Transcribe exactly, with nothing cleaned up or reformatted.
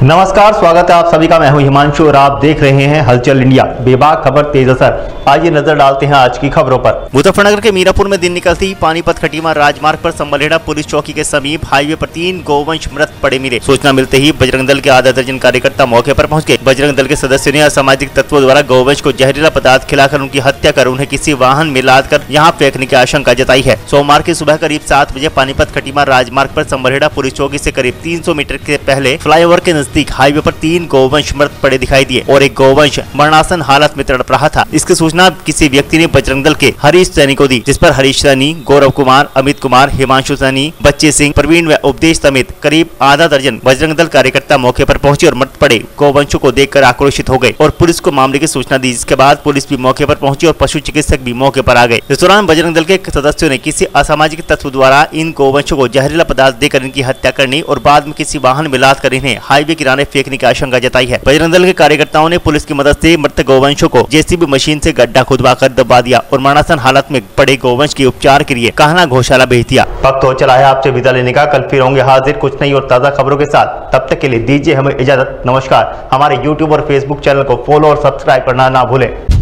नमस्कार, स्वागत है आप सभी का। मैं हूं हिमांशु और आप देख रहे हैं हलचल इंडिया। बेबाक खबर तेज असर। आइए नजर डालते हैं आज की खबरों पर। मुजफ्फरनगर के मीरापुर में दिन निकलती पानीपत खटीमा राजमार्ग पर संबलेड़ा पुलिस चौकी के समीप हाईवे पर तीन गोवंश मृत पड़े मिले। सूचना मिलते ही बजरंग दल के आधा दर्जन कार्यकर्ता मौके पर पहुंच गए। बजरंग दल के सदस्यों ने असामाजिक तत्वों द्वारा गोवंश को जहरीला पदार्थ खिलाकर उनकी हत्या कर उन्हें किसी वाहन में लाद कर यहाँ फेंकने की आशंका जताई है। सोमवार की सुबह करीब सात बजे पानीपत खटीमा राजमार्ग पर संबलेड़ा पुलिस चौकी से करीब तीन सौ मीटर के पहले फ्लाईओवर के नजदीक हाईवे पर तीन गोवंश मृत पड़े दिखाई दिए और एक गोवंश मरणासन हालत में तड़प रहा था। इसकी सूचना किसी व्यक्ति ने बजरंग दल के हरीश सैनी को दी, जिस पर हरीश सैनी, गौरव कुमार, अमित कुमार, हिमांशु सैनी, बच्चे सिंह, प्रवीण व उपदेश समेत करीब आधा दर्जन बजरंग दल कार्यकर्ता मौके पर पहुंचे और मृत पड़े गोवंशों को देखकर आक्रोशित हो गए और पुलिस को मामले की सूचना दी। जिसके बाद पुलिस भी मौके पर पहुंची और पशु चिकित्सक भी मौके पर आ गए। इस दौरान बजरंग दल के सदस्यों ने किसी असामाजिक तत्व द्वारा इन गोवंशों को जहरीला पदार्थ देकर इनकी हत्या करने और बाद में किसी वाहन में लाद कर इन्हें हाईवे किनारे फेंकने की आशंका जताई है। बजरंग दल के कार्यकर्ताओं ने पुलिस की मदद से मृत गोवंशों को जेसीबी मशीन से गड्ढा खुदवाकर दबा दिया और मरणासन हालत में पड़े गोवंश के उपचार के लिए कहना गौशाला भेज दिया। वक्त हो चला है आपसे विदा लेने का। कल फिर होंगे हाजिर कुछ नई और ताजा खबरों के साथ। तब तक के लिए दीजिए हमें इजाजत। नमस्कार। हमारे यूट्यूब और फेसबुक चैनल को फॉलो और सब्सक्राइब करना ना भूलें।